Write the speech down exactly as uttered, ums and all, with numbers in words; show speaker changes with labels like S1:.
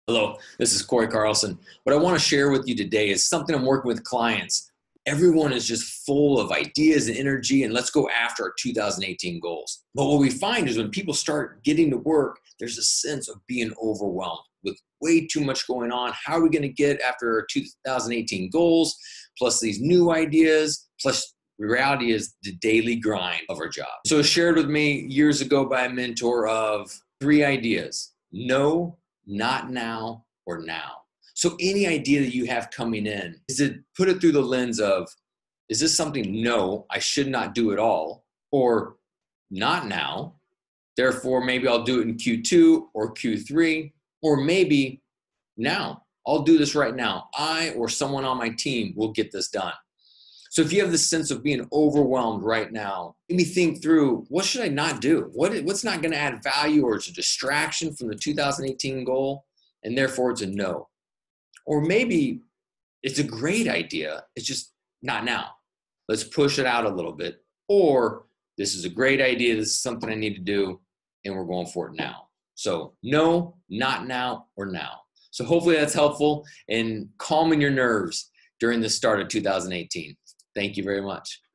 S1: Hello, this is Corey Carlson. What I want to share with you today is something I'm working with clients. Everyone is just full of ideas and energy, and let's go after our two thousand eighteen goals. But what we find is when people start getting to work, there's a sense of being overwhelmed with way too much going on. How are we going to get after our two thousand eighteen goals, plus these new ideas, plus the reality is the daily grind of our job. So it was shared with me years ago by a mentor of three ideas: no, not now, or now. So any idea that you have coming in, is it put it through the lens of, is this something, no, I should not do at all, or not now, therefore maybe I'll do it in Q two or Q three, or maybe now, I'll do this right now. I or someone on my team will get this done. So if you have this sense of being overwhelmed right now, maybe think through, what should I not do? What, what's not going to add value, or it's a distraction from the two thousand eighteen goal, and therefore it's a no. Or maybe it's a great idea, it's just not now. Let's push it out a little bit. Or this is a great idea, this is something I need to do, and we're going for it now. So no, not now, or now. So hopefully that's helpful in calming your nerves during the start of two thousand eighteen. Thank you very much.